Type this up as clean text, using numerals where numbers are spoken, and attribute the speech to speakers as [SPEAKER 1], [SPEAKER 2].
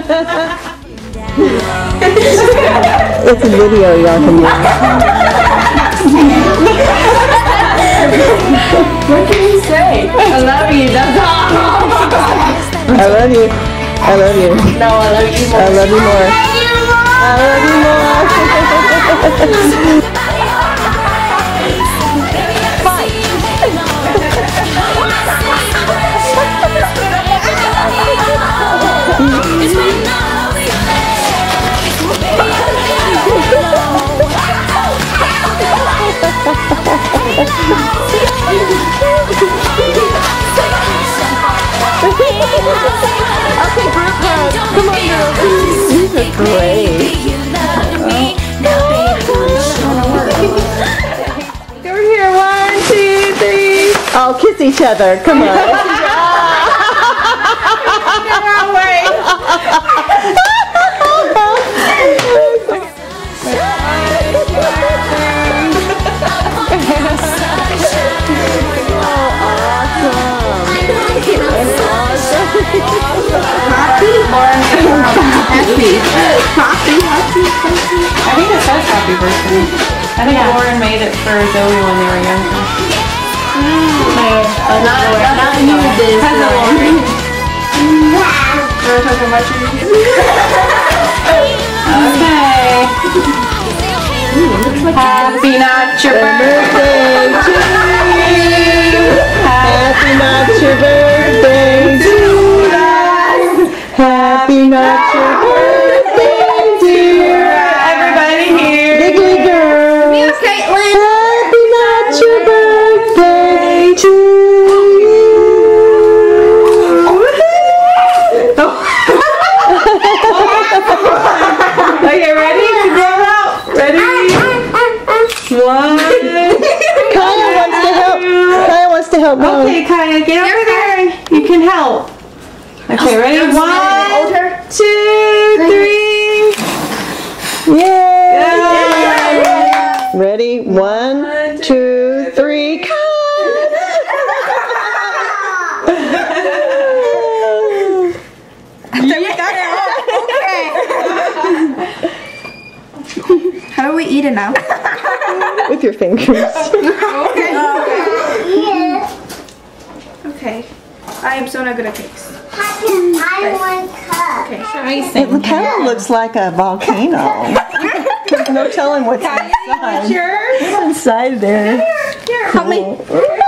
[SPEAKER 1] It's a video, y'all can watch.
[SPEAKER 2] What can you say? I love you. That's all.
[SPEAKER 1] I love you. I love you.
[SPEAKER 2] No, I love you more.
[SPEAKER 1] I love you more. I love you more. Okay, group hug. Come on, girls. These are great. Over here, 1, 2, 3. Oh, kiss each other. Come on. The wrong way.
[SPEAKER 2] I think it says happy birthday. I think Lauren made it for Zoe when they were younger. Not you did. Okay. Happy not your birthday to you.
[SPEAKER 1] Happy not your birthday to us. Happy not your birthday, dear.
[SPEAKER 2] Everybody here.
[SPEAKER 1] Bigly girl.
[SPEAKER 3] You, Caitlin.
[SPEAKER 1] Happy not your birthday to you.
[SPEAKER 2] Okay, ready to go out? Ready? 1.
[SPEAKER 1] Kaya wants to help. Kaya wants to help Mom.
[SPEAKER 2] Okay, Kaya, get over there. You can help. Okay, ready? 1, 2, 3.
[SPEAKER 1] Yay! Ready? 1, 2, 3.
[SPEAKER 3] How do we eat it now?
[SPEAKER 1] With your fingers.
[SPEAKER 3] Okay. I am so not good at cakes.
[SPEAKER 4] I want cup.
[SPEAKER 3] Okay.
[SPEAKER 1] It kind of looks like a volcano. There's no telling what's inside.
[SPEAKER 3] Yours?
[SPEAKER 1] What's inside there?
[SPEAKER 3] Here, help me.